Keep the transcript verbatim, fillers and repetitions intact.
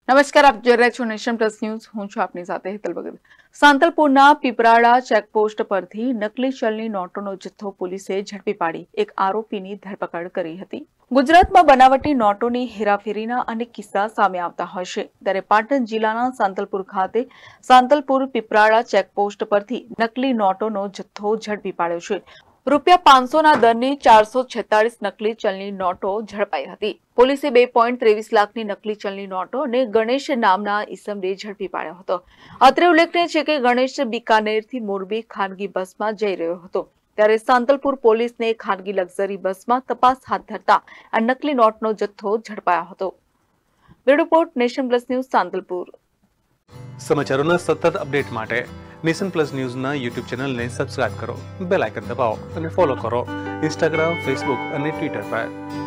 નમસ્કાર, આપ જોઈ રહ્યા છો નેશન પ્લસ ન્યૂઝ. હું છું આપની સાથે હેતલ ભગત. સાંતલપુરના પીપરાડા ચેકપોસ્ટ પરથી નકલી ચલણી નોટોનો જથ્થો પોલીસે ઝડપી પાડી એક આરોપીની ધરપકડ કરી હતી. ગુજરાતમાં બનાવટી નોટોની હેરાફેરીના અનેક કિસ્સા સામે આવતા હોય છે, ત્યારે પાટણ જિલ્લાના સાંતલપુર ખાતે સાંતલપુર પીપરાડા ચેકપોસ્ટ પરથી નકલી નોટોનો જથ્થો ઝડપી પાડ્યો છે. રૂપિયા પાંચસોના દરની ચારસો છેતાલીસ નકલી ચલણી નોટો ઝડપાઈ હતી. પોલીસે બે પોઈન્ટ ત્રેવીસ લાખની નકલી ચલણી નોટો અને ગણેશ નામના ઈસમને ઝડપી પાડ્યો હતો. અત્રે ઉલ્લેખનીય છે કે ગણેશ બીકાનેરથી મોરબી ખાનગી બસમાં જઈ રહ્યો હતો, ત્યારે સાંતલપુર પોલીસને ખાનગી લક્ઝરી બસમાં તપાસ હાથ ધરતા આ નકલી નોટનો જથ્થો ઝડપાયો હતો. Bureau report, Nation Plus News, Santalpur. સમાચારોના સતત અપડેટ માટે નેશન પ્લસ ન્યૂઝના યુટ્યુબ ચેનલને સબસ્ક્રાઇબ કરો, બેલ આઇકન દબાવો અને ફોલો કરો ઇન્સ્ટાગ્રામ, ફેસબુક અને ટ્વિટર પર.